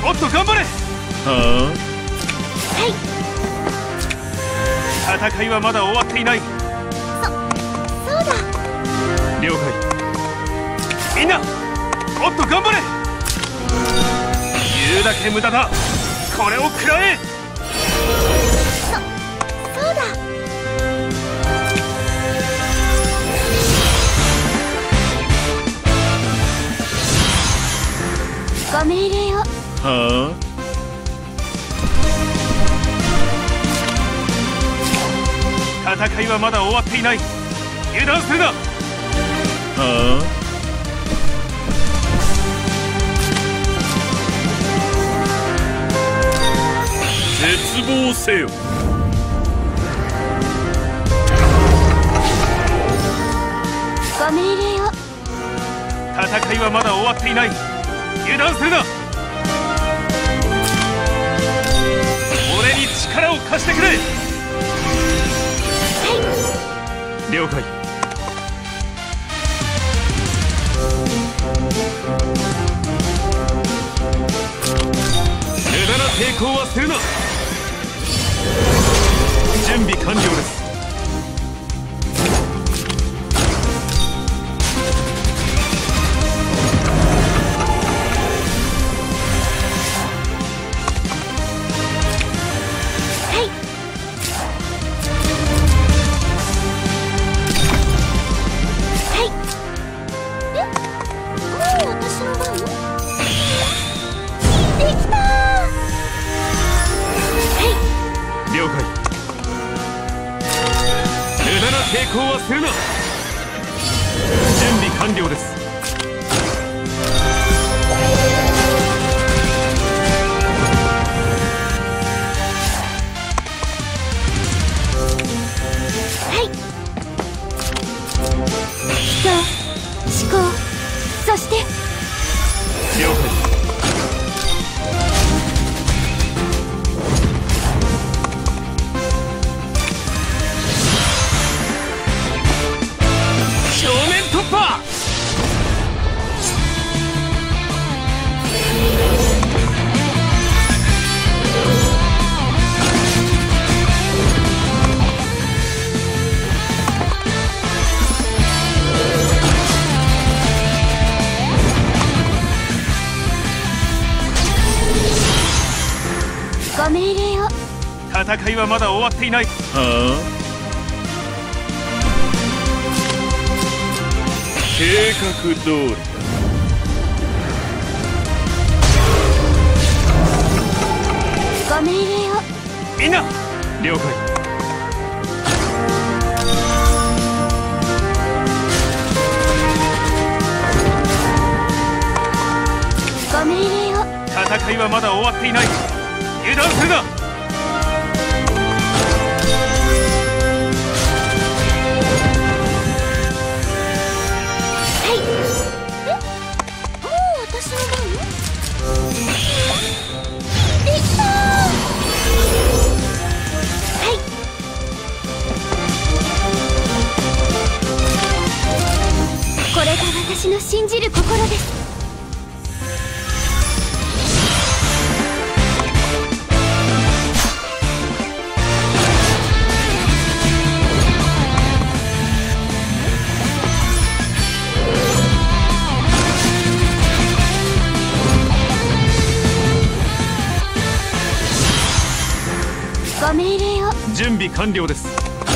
もっと頑張れ。 はあ、はい。戦いはまだ終わっていない。 そうだ。 了解。みんなもっと頑張れ。言うだけ無駄だ。これを食らえ。 そうだ。ご命令を。 は戦いはまだ終わっていない。油断するな。 は絶望せよ。 ご命令を。 戦いはまだ終わっていない。油断するな。俺に力を貸してくれ。了解。無駄な抵抗はするな。準備完了です。抵抗はするな。準備完了です。 はい。思考、そして了解。 ご命令を。 戦いはまだ終わっていない。 は計画通りだ。 ご命令を。 みんな了解。 ご命令を。 戦いはまだ終わっていない。油断するな。 私の番？できたー。はい。これが私の信じる心です。 準備完了です。